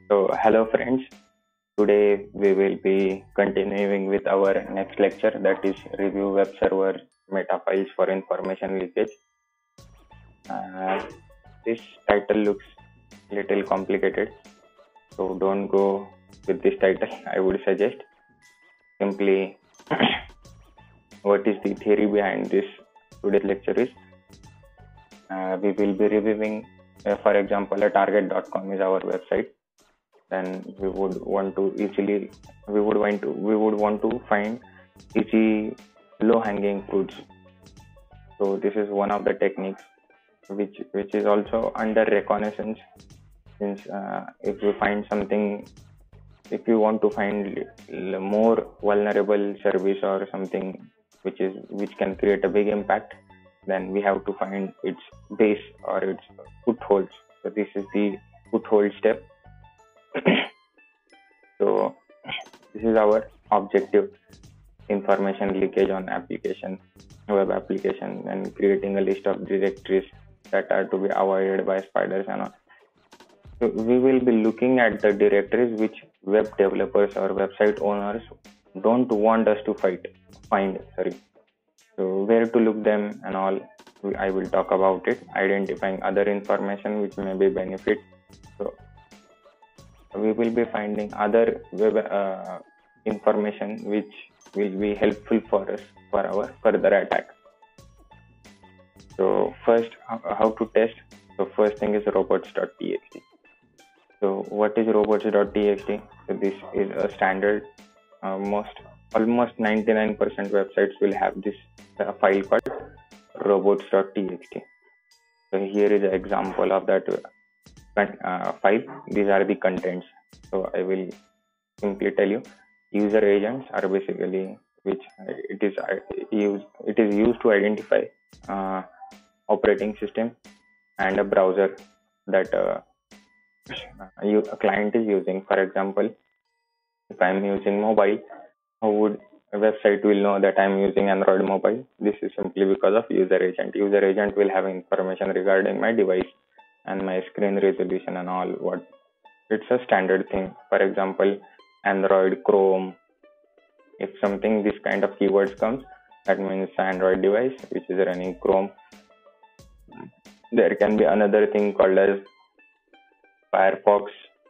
Hello friends. Today we will be continuing with our next lecture, that is review web server meta files for information leakage. Uh, this title looks little complicated, so don't go with this title. I would suggest simply what is the theory behind this. Today's lecture is we will be reviewing, for example, a target.com is our website. Then we would want to find easy low hanging fruits. So this is one of the techniques which is also under reconnaissance, since if you find something, if you want to find more vulnerable service or something which can create a big impact, then we have to find its base or its footholds. So this is the foothold step. So this is our objective: information leakage on web application, and creating a list of directories that are to be avoided by spiders and all. So we will be looking at the directories which web developers or website owners don't want us to find. So where to look them and all, I will talk about it. Identifying other information which may be benefit. So we will be finding other web information which will be helpful for us for our further attack. So first, how to test? So first thing is robots.txt. So what is robots.txt? So this is a standard. Almost 99% websites will have this file called robots.txt. So here is an example of that file. These are the contents. So I will simply tell you. User agents are basically which it is used to identify operating system and a browser that a client is using. For example, if I am using mobile, how would a website will know that I am using Android mobile? This is simply because of user agent. User agent will have information regarding my device and my screen resolution and all. What it's a standard thing. For example, Android, Chrome. If something this kind of keywords comes, that means Android device which is running Chrome. There can be another thing called as Firefox.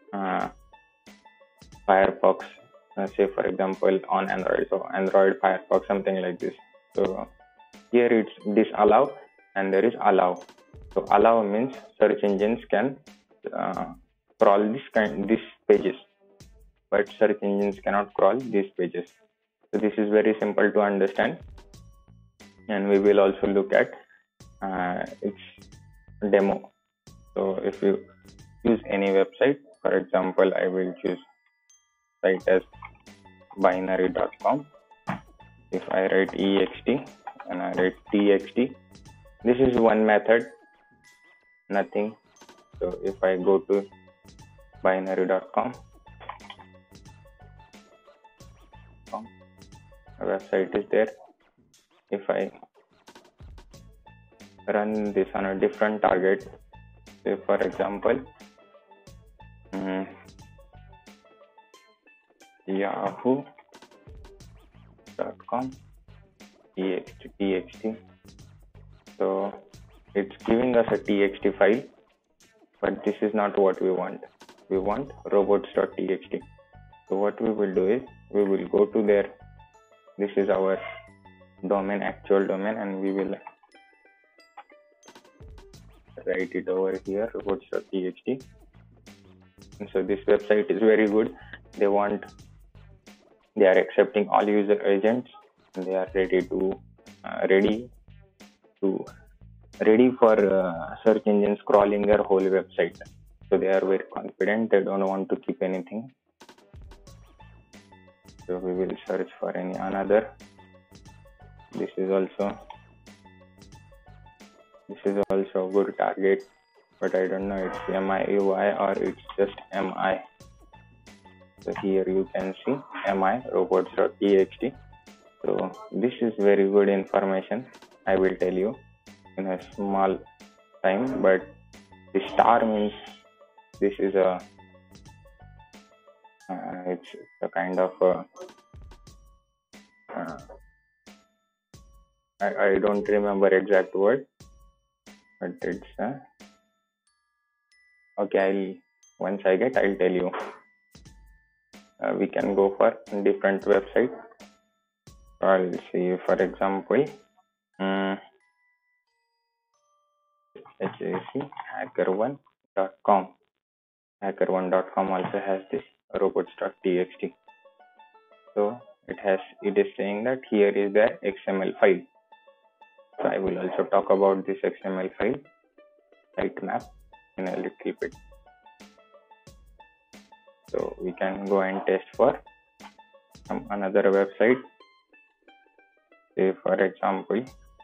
Say for example on Android, so Android Firefox, something like this. So here it's disallow and there is allow. So allow means search engines can crawl these pages, but search engines cannot crawl these pages. So this is very simple to understand, and we will also look at its demo. So if you use any website, for example, I will choose site as binary.com. If I write ext and I write txt, this is one method, nothing. So if I go to binary.com, a website is there. If I run this on a different target, say for example yahoo.com txt. So it's giving us a txt file, but this is not what we want. We want robots.txt. So what we will do is we will go to there. This is our domain, actual domain, and we will write it over here, robots.txt. And so this website is very good. They are accepting all user agents, and they are ready for search engines crawling their whole website. So they are very confident. They don't want to keep anything. So we will search for any another. This is also a good target, but I don't know it's MIUI or it's just MI. So here you can see MI robots.txt. So this is very good information. I will tell you in a small time, but the star means this is a It's a kind of uh, I don't remember exact word, but it's okay. Once I get, I'll tell you. We can go for different website. I'll see, for example, HACR1.com. HackerOne.com also has this robots.txt. So it is saying that here is the XML file. So I will also talk about this XML file sitemap in a little bit. So we can go and test for some another website. Say for example,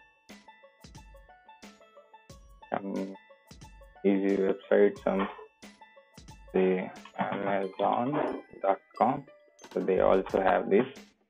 some easy website, some say Amazon.com. So they also have this.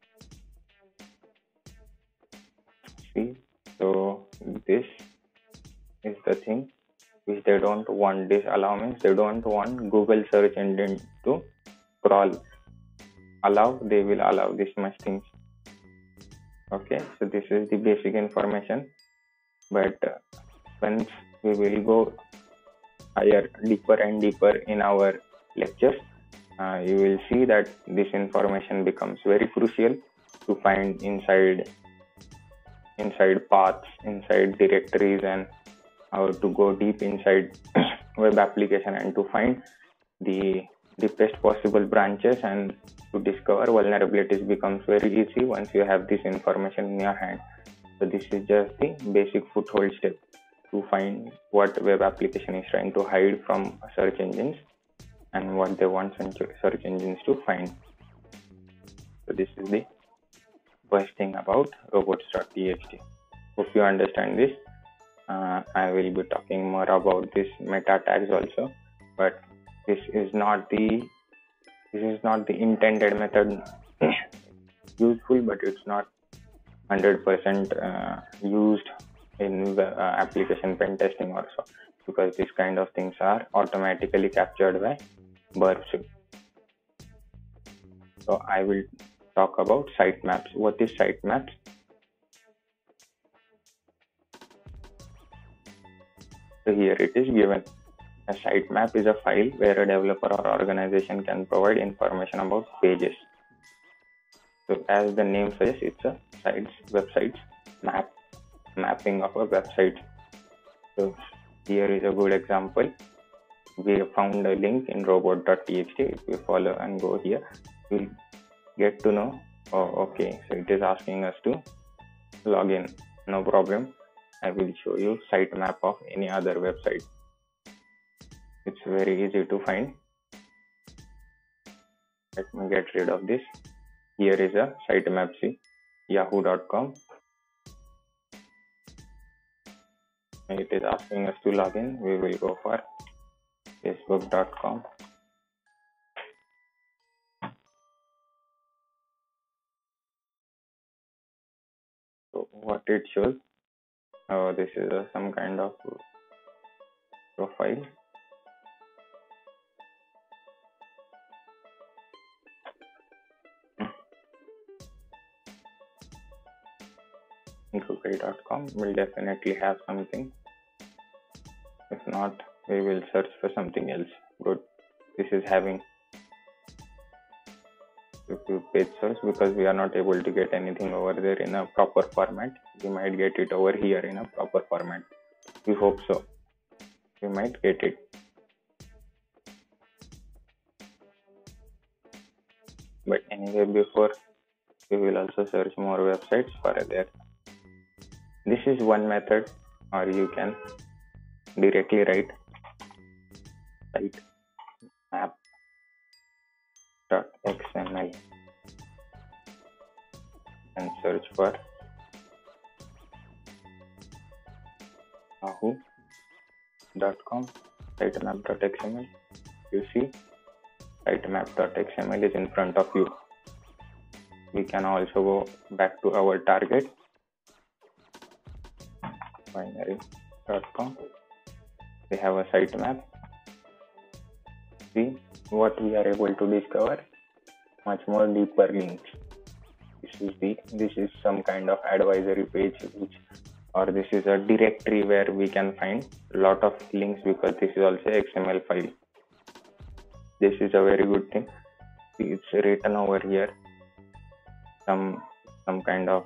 See, so this is the thing which they don't want. Disallow means they don't want Google search engine to crawl. Allow, they will allow this much things. Okay, so this is the basic information, but once we will go higher, deeper and deeper in our lectures, you will see that this information becomes very crucial to find inside paths, inside directories, and how to go deep inside web application and to find the deepest possible branches and to discover vulnerabilities becomes very easy once you have this information in your hand. So this is just the basic foothold step to find what web application is trying to hide from search engines and what they want search engines to find. So this is the first thing about robots.txt. Hope you understand this. I will be talking more about this meta tags also, but this is not the intended method useful, but it's not 100% used in the application pen testing also, because this kind of things are automatically captured by Burp Suite. So I will talk about sitemaps. What is sitemaps? So here it is given. A sitemap is a file where a developer or organization can provide information about pages. So as the name suggests, it's a website's mapping of a website. So here is a good example. We found a link in robot.txt. If we follow and go here, we'll get to know, oh, okay, so it is asking us to log in. No problem. I will show you sitemap of any other website. It's very easy to find. Let me get rid of this. Here is a sitemap, see, yahoo.com. It is asking us to log in. We will go for facebook.com. So what it shows, this is some kind of profile. Google.com will definitely have something. If not, we will search for something else. Good. This is having page source because we are not able to get anything over there in a proper format. We might get it over here in a proper format. We hope so. We might get it. But anyway, before we will also search more websites for there. This is one method, or you can directly write sitemap.xml and search for yahoo.com sitemap.xml. You see sitemap.xml is in front of you. We can also go back to our target binary.com. We have a sitemap. See what we are able to discover. much more deeper links. This is some kind of advisory page, or this is a directory where we can find a lot of links, because this is also XML file. This is a very good thing. It's written over here, some kind of,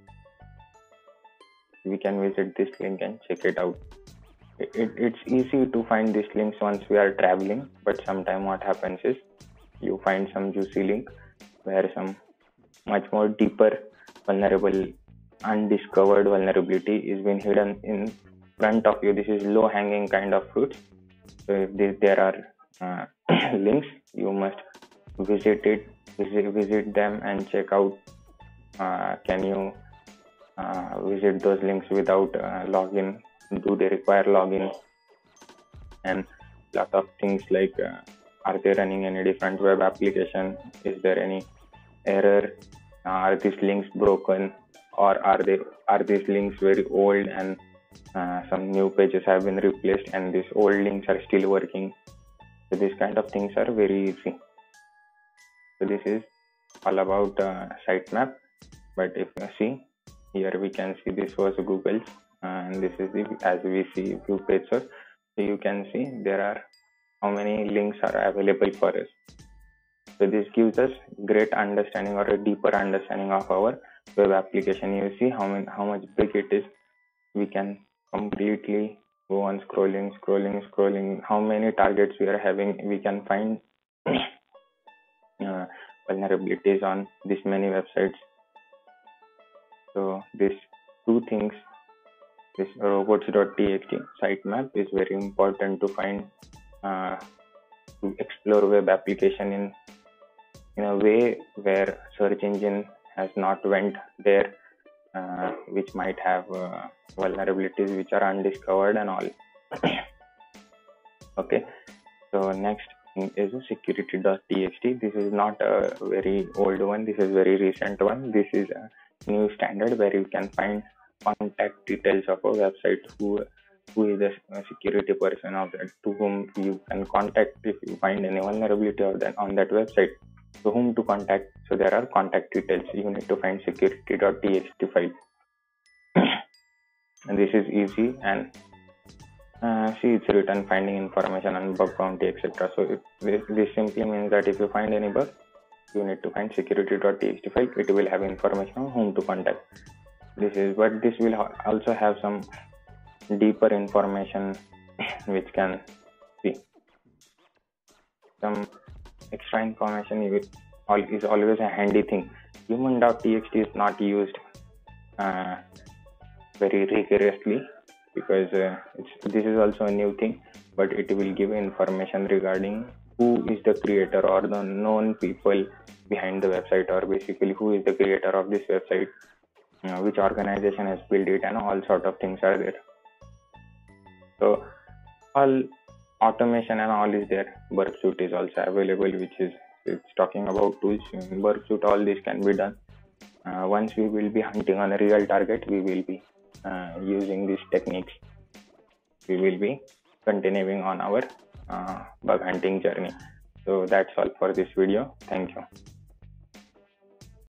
we can visit this link and check it out. It's easy to find these links once we are traveling, but sometimes what happens is you find some juicy link where some much more deeper vulnerable, undiscovered vulnerability is being hidden in front of you. This is low hanging kind of fruits. So if there are links, you must visit them and check out. Can you visit those links without login? Do they require login? And lot of things like are they running any different web application? Is there any error? Are these links broken, or are these links very old and some new pages have been replaced and these old links are still working? So these kind of things are very easy. So this is all about sitemap. But if you see here, we can see this was Google's, and this is the, as we see view page source. So you can see there are how many links are available for us. So this gives us great understanding or a deeper understanding of our web application. You see how much big it is. We can completely go on scrolling. How many targets we are having? We can find vulnerabilities on this many websites. So these two things, this robots.txt sitemap is very important to find, to explore web application in a way where search engine has not went there, which might have vulnerabilities which are undiscovered and all. Okay, so next thing is security.txt. This is not a very old one, this is very recent one. This is a new standard where you can find contact details of a website, who is the security person of that, to whom you can contact if you find any vulnerability of that on that website, to whom to contact. So there are contact details. You need to find security.txt file. And this is easy, and see, it's written finding information on bug bounty, etc. So this simply means that if you find any bug, you need to find security.txt file. It will have information on whom to contact. But this will also have some deeper information which can be some extra information is always a handy thing. Human.txt is not used very rigorously, because this is also a new thing, but it will give information regarding who is the creator or the known people behind the website, or basically who is the creator of this website, which organization has built it, and all sort of things are there. So all automation and all is there. Burp Suite is also available, which is, it's talking about tools. In Burp Suite, all this can be done. Once we will be hunting on a real target, we will be using these techniques. We will be continuing on our bug hunting journey. So that's all for this video. Thank you.